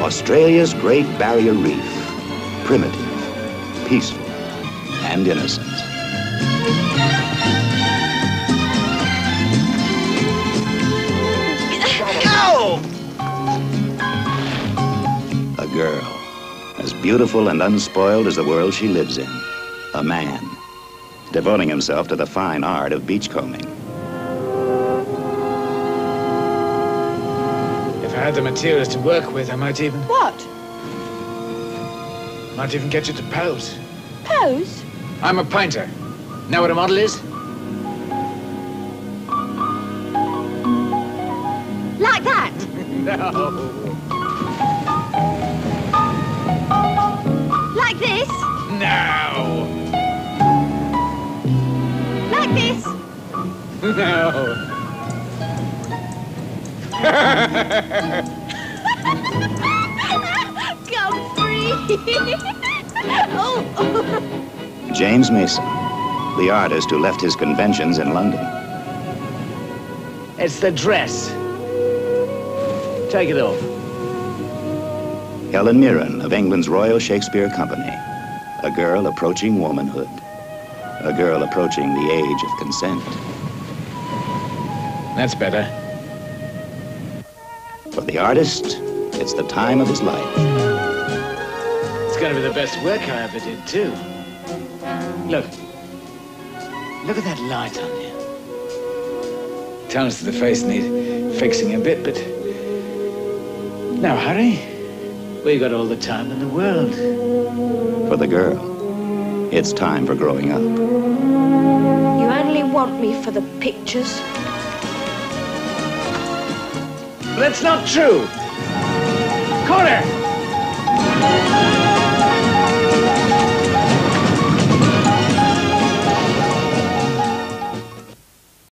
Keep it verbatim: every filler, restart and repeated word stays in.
Australia's Great Barrier Reef. Primitive, peaceful, and innocent. Ow! A girl, as beautiful and unspoiled as the world she lives in. A man, devoting himself to the fine art of beachcombing. If I had the materials to work with, I might even... What? Might even get you to pose. Pose? I'm a painter. Know what a model is? Like that? No. Like this? No. Like this? No. Come free! oh. James Mason, the artist who left his conventions in London. It's the dress. Take it off. Helen Mirren of England's Royal Shakespeare Company. A girl approaching womanhood. A girl approaching the age of consent. That's better. For the artist, it's the time of his life. It's going to be the best work I ever did, too. Look. Look at that light on you. Tones to the face need fixing a bit, but... No hurry. We've got all the time in the world. For the girl, it's time for growing up. You only want me for the pictures? That's not true.